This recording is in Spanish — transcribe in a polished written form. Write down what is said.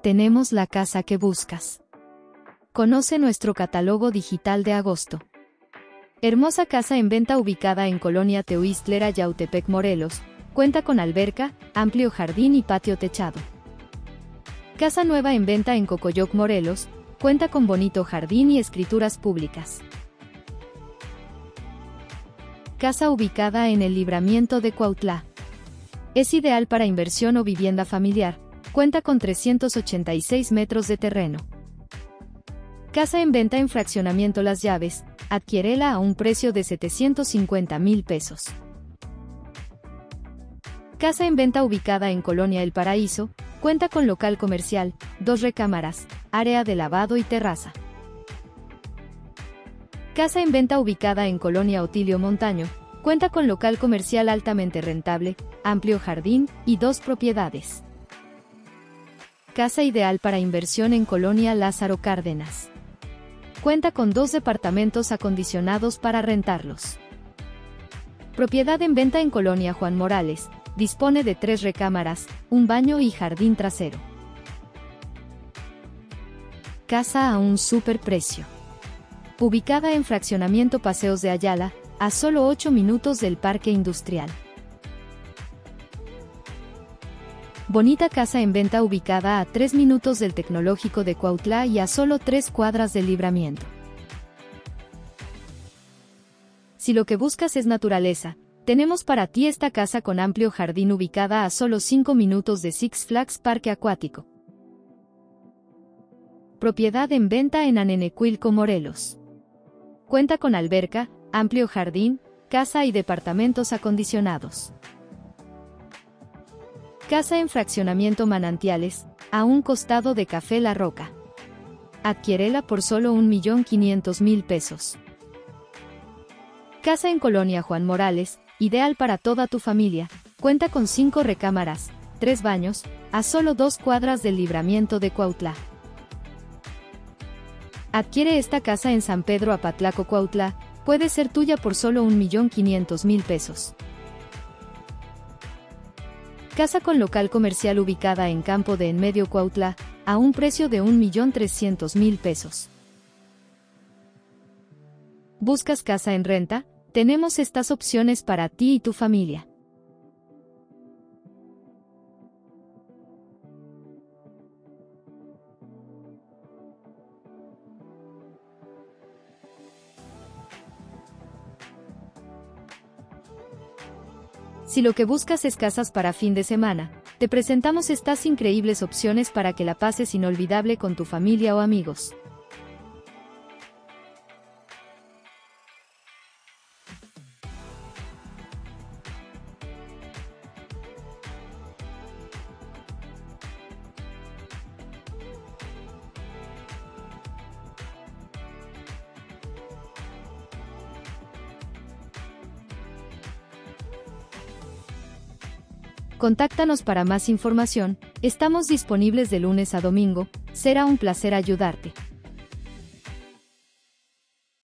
Tenemos la casa que buscas. Conoce nuestro catálogo digital de agosto. Hermosa casa en venta ubicada en Colonia Teoístlera, Yautepec, Morelos. Cuenta con alberca, amplio jardín y patio techado. Casa nueva en venta en Cocoyoc, Morelos. Cuenta con bonito jardín y escrituras públicas. Casa ubicada en el Libramiento de Cuautla. Es ideal para inversión o vivienda familiar. Cuenta con 386 metros de terreno. Casa en venta en fraccionamiento Las Llaves. Adquiérela a un precio de 750,000 pesos. Casa en venta ubicada en Colonia El Paraíso. Cuenta con local comercial, 2 recámaras, área de lavado y terraza. Casa en venta ubicada en Colonia Otilio Montaño. Cuenta con local comercial altamente rentable, amplio jardín y 2 propiedades. Casa ideal para inversión en Colonia Lázaro Cárdenas. Cuenta con 2 departamentos acondicionados para rentarlos. Propiedad en venta en Colonia Juan Morales. Dispone de 3 recámaras, un baño y jardín trasero. Casa a un superprecio. Ubicada en fraccionamiento Paseos de Ayala, a solo 8 minutos del Parque Industrial. Bonita casa en venta ubicada a 3 minutos del Tecnológico de Cuautla y a solo 3 cuadras del Libramiento. Si lo que buscas es naturaleza, tenemos para ti esta casa con amplio jardín ubicada a solo 5 minutos de Six Flags Parque Acuático. Propiedad en venta en Anenecuilco, Morelos. Cuenta con alberca, amplio jardín, casa y departamentos acondicionados. Casa en fraccionamiento Manantiales, a un costado de Café La Roca. Adquiérela por solo 1,500,000 pesos. Casa en Colonia Juan Morales, ideal para toda tu familia. Cuenta con 5 recámaras, 3 baños, a solo 2 cuadras del Libramiento de Cuautla. Adquiere esta casa en San Pedro Apatlaco, Cuautla. Puede ser tuya por solo 1,500,000 pesos. Casa con local comercial ubicada en Campo de Enmedio, Cuautla, a un precio de 1,300,000 pesos. ¿Buscas casa en renta? Tenemos estas opciones para ti y tu familia. Si lo que buscas es casas para fin de semana, te presentamos estas increíbles opciones para que la pases inolvidable con tu familia o amigos. Contáctanos para más información, estamos disponibles de lunes a domingo, será un placer ayudarte.